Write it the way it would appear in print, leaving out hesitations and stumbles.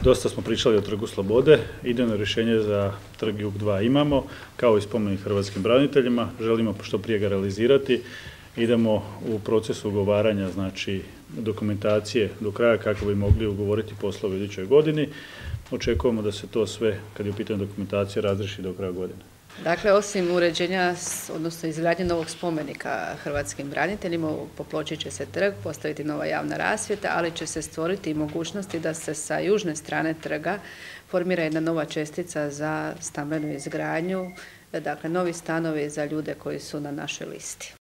Dosta smo pričali o Trgu Slobode, idejno rješenje za Trg Jug 2 imamo, kao i spomenik hrvatskim braniteljima, želimo što prije ga realizirati. Idemo u procesu ugovaranja, znači dokumentacije do kraja kako bi mogli ugovoriti poslove u idućoj godini. Očekujemo da se to sve, kad je u pitanju dokumentacija, razriješi do kraja godine. Dakle, osim uređenja, odnosno izgradnje novog spomenika hrvatskim braniteljima, popločit će se trg, postaviti nova javna rasvjeta, ali će se stvoriti i mogućnosti da se sa južne strane trga formira jedna nova čestica za stambenu izgradnju, dakle novi stanovi za ljude koji su na našoj listi.